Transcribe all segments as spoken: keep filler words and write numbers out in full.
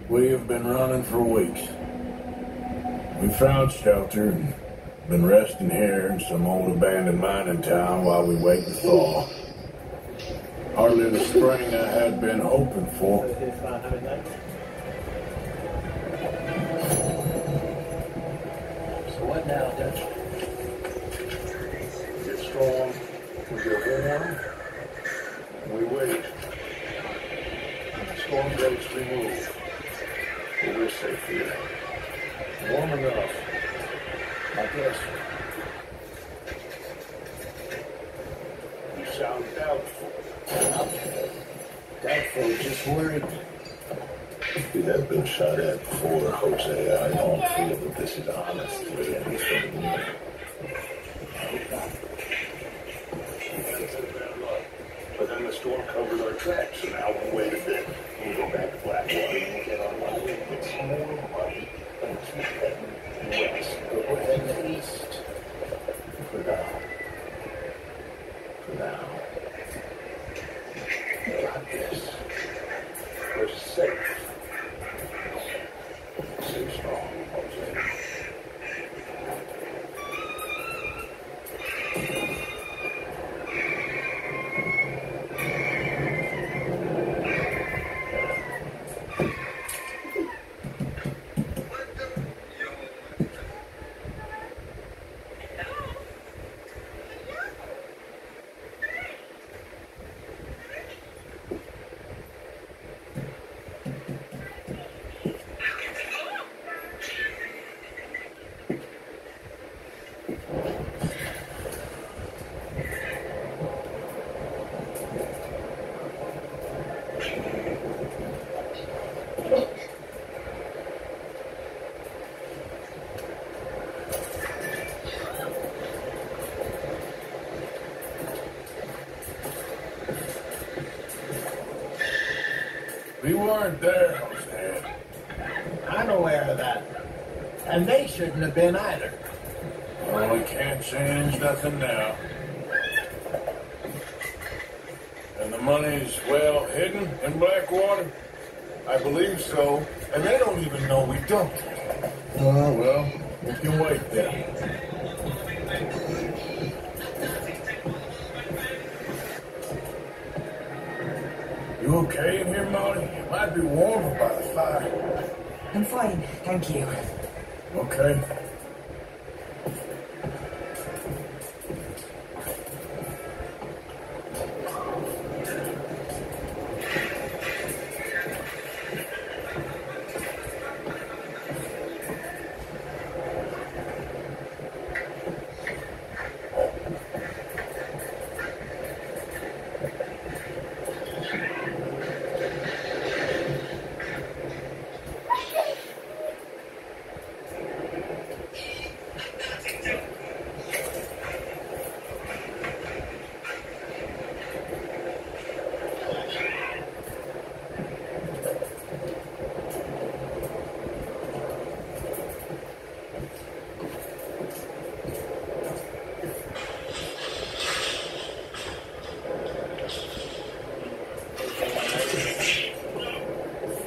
We have been running for weeks. We found shelter and been resting here in some old abandoned mining town while we wait to thaw. Hardly the spring I had been hoping for. So what now, Dutch? We get strong, we get warm, and we wait. When the storm breaks, we move. But we're safe here. Warm enough. I guess. You sound doubtful. Doubtful, just worried. We have been shot at before, Jose. I don't feel that this is honestly anything new. I hope not. We had a bit of bad luck. But then the storm covered our tracks, so now we'll wait a bit. We'll go back to Blackwater and we'll get on one way. It's more muddy, and keep heading west. But we're heading east. For now. For now. We got this. We're safe. Stay strong, Jose. We weren't there, Jose. I'm aware of that. And they shouldn't have been either. Well, we can't change nothing now. And the money's well hidden in Blackwater? I believe so. And they don't even know we don't. Oh, well, we can wait then. You okay in here, Molly? It might be warmer by the fire. I'm fine, thank you. Okay.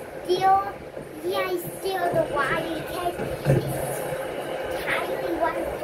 Still, yeah, still the wire cake. Tiny one.